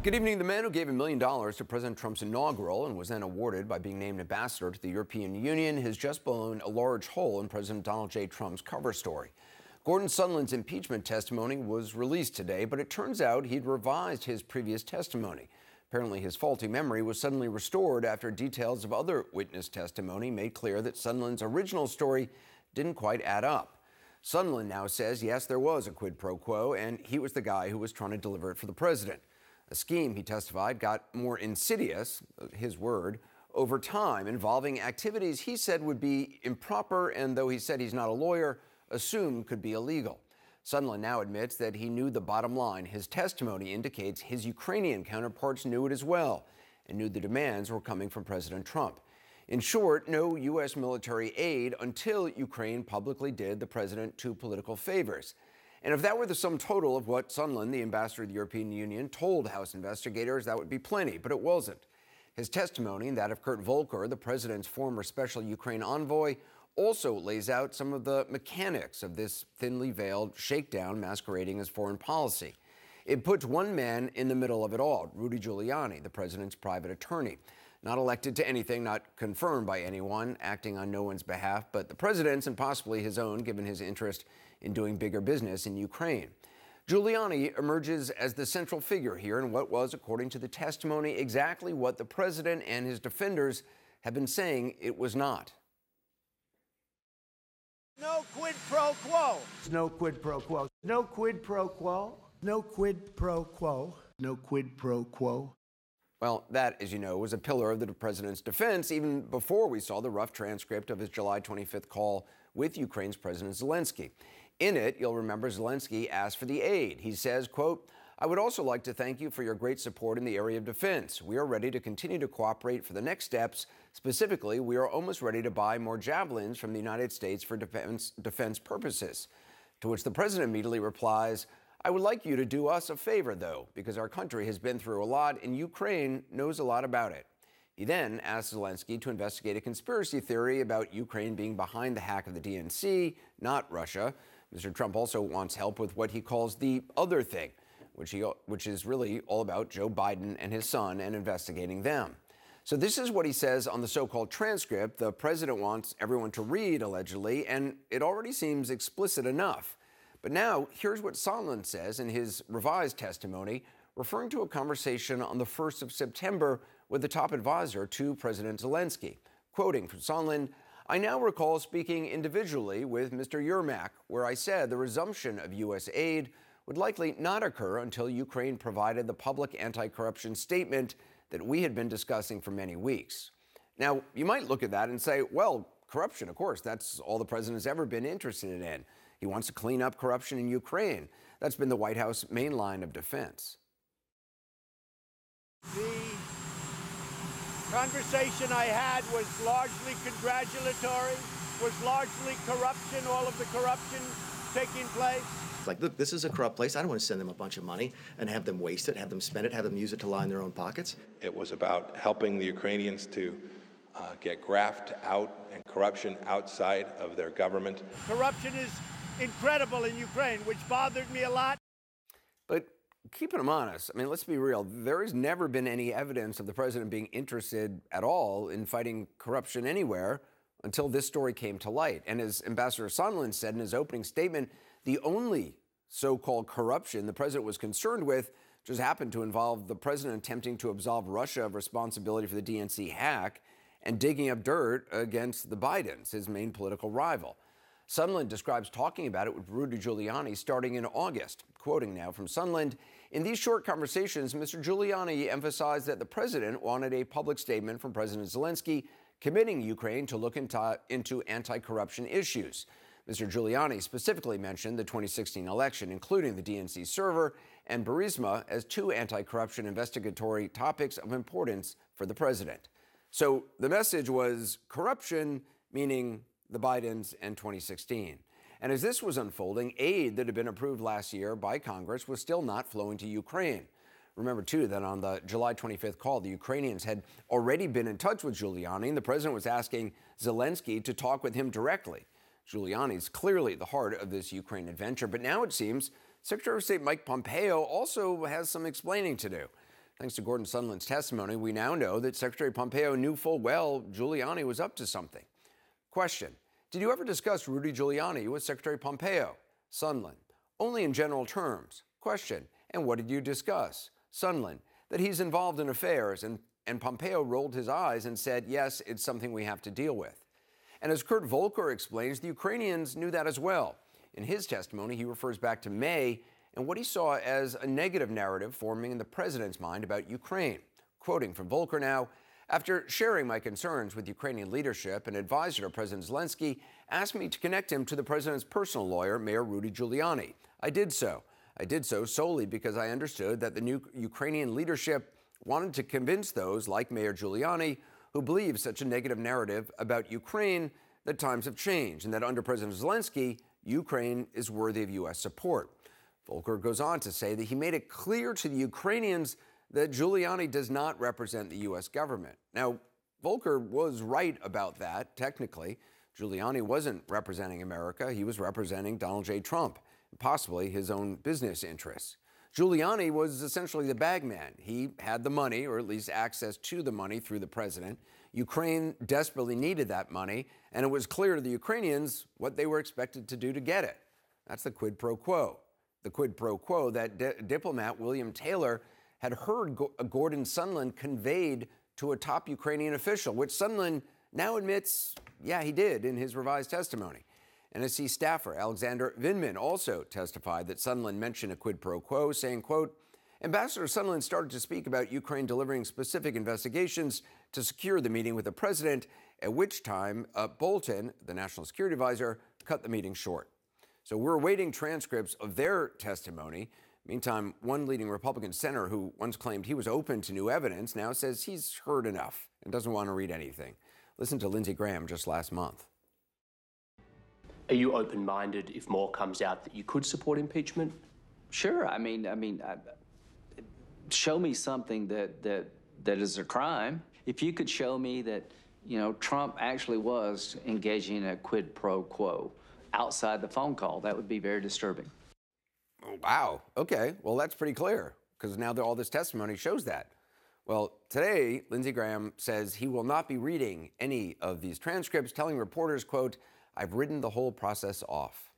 Good evening. The man who gave $1 million to President Trump's inaugural and was then awarded by being named ambassador to the European Union has just blown a large hole in President Donald J. Trump's cover story. Gordon Sondland's impeachment testimony was released today, but it turns out he'd revised his previous testimony. Apparently, his faulty memory was suddenly restored after details of other witness testimony made clear that Sondland's original story didn't quite add up. Sondland now says, yes, there was a quid pro quo, and he was the guy who was trying to deliver it for the president. A scheme, he testified, got more insidious, his word, over time, involving activities he said would be improper and, though he said he's not a lawyer, assumed could be illegal. Sondland now admits that he knew the bottom line. His testimony indicates his Ukrainian counterparts knew it as well and knew the demands were coming from President Trump. In short, no U.S. military aid until Ukraine publicly did the president two political favors. And if that were the sum total of what Sondland, the ambassador of the European Union, told House investigators, that would be plenty, but it wasn't. His testimony, and that of Kurt Volker, the president's former special Ukraine envoy, also lays out some of the mechanics of this thinly veiled shakedown masquerading as foreign policy. It puts one man in the middle of it all, Rudy Giuliani, the president's private attorney. Not elected to anything, not confirmed by anyone, acting on no one's behalf, but the president's and possibly his own, given his interest in doing bigger business in Ukraine. Giuliani emerges as the central figure here in what was, according to the testimony, exactly what the president and his defenders have been saying it was not. No quid pro quo. No quid pro quo. No quid pro quo. No quid pro quo. No quid pro quo. Well, that, as you know, was a pillar of the president's defense even before we saw the rough transcript of his July 25th call with Ukraine's President Zelensky. In it, you'll remember Zelensky asked for the aid. He says, quote, "I would also like to thank you for your great support in the area of defense. We are ready to continue to cooperate for the next steps. Specifically, we are almost ready to buy more javelins from the United States for defense purposes." To which the president immediately replies, "I would like you to do us a favor, though, because our country has been through a lot and Ukraine knows a lot about it." He then asked Zelensky to investigate a conspiracy theory about Ukraine being behind the hack of the DNC, not Russia. Mr. Trump also wants help with what he calls the other thing, which is really all about Joe Biden and his son and investigating them. So this is what he says on the so-called transcript the president wants everyone to read, allegedly, and it already seems explicit enough. But now, here's what Sondland says in his revised testimony, referring to a conversation on the 1st of September with the top advisor to President Zelensky. Quoting from Sondland, "I now recall speaking individually with Mr. Yermak, where I said the resumption of U.S. aid would likely not occur until Ukraine provided the public anti-corruption statement that we had been discussing for many weeks." Now, you might look at that and say, well, corruption, of course, that's all the president's ever been interested in. He wants to clean up corruption in Ukraine. That's been the White House main line of defense. The conversation I had was largely congratulatory, was largely corruption, all of the corruption taking place. It's like, look, this is a corrupt place. I don't want to send them a bunch of money and have them waste it, have them spend it, have them use it to line their own pockets. It was about helping the Ukrainians to get graft out and corruption outside of their government. Corruption is incredible in Ukraine, which bothered me a lot. But keeping them honest, I mean, let's be real. There has never been any evidence of the president being interested at all in fighting corruption anywhere until this story came to light. And as Ambassador Sondland said in his opening statement, the only so-called corruption the president was concerned with just happened to involve the president attempting to absolve Russia of responsibility for the DNC hack and digging up dirt against the Bidens, his main political rival. Sondland describes talking about it with Rudy Giuliani starting in August. Quoting now from Sondland, "In these short conversations, Mr. Giuliani emphasized that the president wanted a public statement from President Zelensky committing Ukraine to look into anti-corruption issues. Mr. Giuliani specifically mentioned the 2016 election, including the DNC server and Burisma, as two anti-corruption investigatory topics of importance for the president." So the message was corruption, meaning the Bidens and 2016. And as this was unfolding, aid that had been approved last year by Congress was still not flowing to Ukraine. Remember, too, that on the July 25th call, the Ukrainians had already been in touch with Giuliani, and the president was asking Zelensky to talk with him directly. Giuliani's clearly the heart of this Ukraine adventure, but now it seems Secretary of State Mike Pompeo also has some explaining to do. Thanks to Gordon Sondland's testimony, we now know that Secretary Pompeo knew full well Giuliani was up to something. Question: did you ever discuss Rudy Giuliani with Secretary Pompeo? Sondland: only in general terms. Question: and what did you discuss? Sondland: that he's involved in affairs, and Pompeo rolled his eyes and said, yes, it's something we have to deal with. And as Kurt Volker explains, the Ukrainians knew that as well. In his testimony, he refers back to May and what he saw as a negative narrative forming in the president's mind about Ukraine. Quoting from Volker now: after sharing my concerns with Ukrainian leadership, an advisor to President Zelensky asked me to connect him to the president's personal lawyer, Mayor Rudy Giuliani. I did so. I did so solely because I understood that the new Ukrainian leadership wanted to convince those like Mayor Giuliani who believe such a negative narrative about Ukraine that times have changed and that under President Zelensky, Ukraine is worthy of U.S. support. Volker goes on to say that he made it clear to the Ukrainians that Giuliani does not represent the U.S. government. Now, Volker was right about that, technically. Giuliani wasn't representing America. He was representing Donald J. Trump, possibly his own business interests. Giuliani was essentially the bagman. He had the money, or at least access to the money through the president. Ukraine desperately needed that money, and it was clear to the Ukrainians what they were expected to do to get it. That's the quid pro quo. The quid pro quo that diplomat William Taylor had heard Gordon Sondland conveyed to a top Ukrainian official, which Sondland now admits, yeah, he did in his revised testimony. NSC staffer Alexander Vindman also testified that Sondland mentioned a quid pro quo, saying, quote, Ambassador Sondland started to speak about Ukraine delivering specific investigations to secure the meeting with the president, at which time Bolton, the national security advisor, cut the meeting short. So we're awaiting transcripts of their testimony. Meantime, one leading Republican senator who once claimed he was open to new evidence now says he's heard enough and doesn't want to read anything. Listen to Lindsey Graham just last month. Are you open-minded if more comes out that you could support impeachment? Sure. I mean, show me something that is a crime. If you could show me that, Trump actually was engaging in a quid pro quo outside the phone call, that would be very disturbing. Oh, wow. Okay. Well, that's pretty clear because now all this testimony shows that. Well, today, Lindsey Graham says he will not be reading any of these transcripts, telling reporters, quote, I've written the whole process off.